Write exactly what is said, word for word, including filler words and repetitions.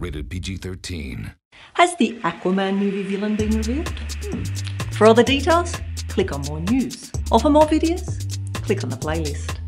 Rated P G thirteen. Has the Aquaman movie villain been revealed? Hmm. For all the details, click on more news. Or for more videos, click on the playlist.